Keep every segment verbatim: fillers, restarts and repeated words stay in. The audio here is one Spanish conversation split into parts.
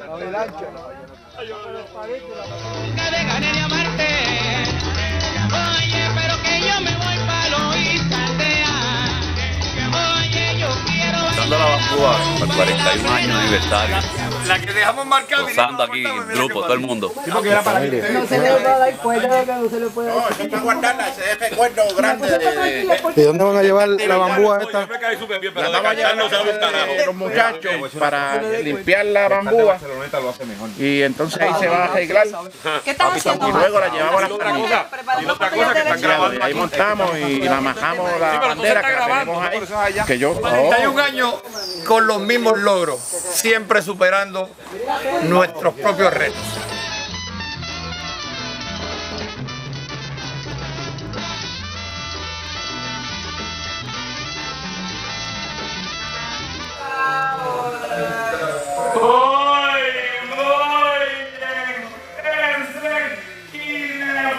Que dejaré de amarte. Oye, pero que yo me voy pa' Loíza Aldea. Oye, yo quiero Dando la bambúa al cuarenta y un años de aniversario. La que dejamos marcar. Gozando aquí, grupo, todo el mundo. No se le va a dar cuenta de que no se le puede dar. No, eso es para guardarla, ese es recuerdo grande de... ¿Y dónde van a llevar la bambúa esta? La vamos a llevar a los muchachos para limpiar la bambúa y entonces ahí se va a arreglar ¿Qué están haciendo? y luego la llevamos a la cosa, y la otra cosa que están grabando. ahí montamos y la amajamos la bandera que la tenemos ahí, que yo... cuarenta y un años con los mismos logros, siempre superando nuestros propios retos. Voy, voy en esa esquina.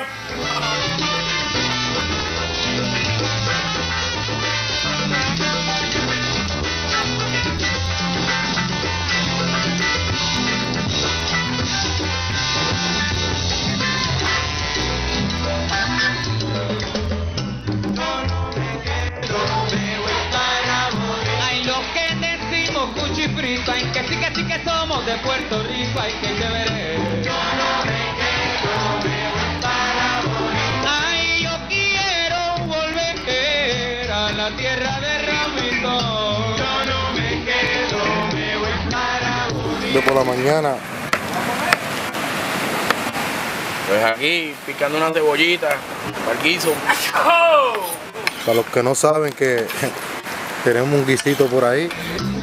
Ay, lo que decimos cuchifrito, ay, que sí, que sí que somos de Puerto Rico, ay, que chévere. Yo no me quedo, me voy para Bonito. Ay, yo quiero volver a la tierra de Ramito. Yo no me quedo, me voy para Bonito. De por la mañana. Pues aquí picando una cebollita para el guiso. Para los que no saben que tenemos un guisito por ahí.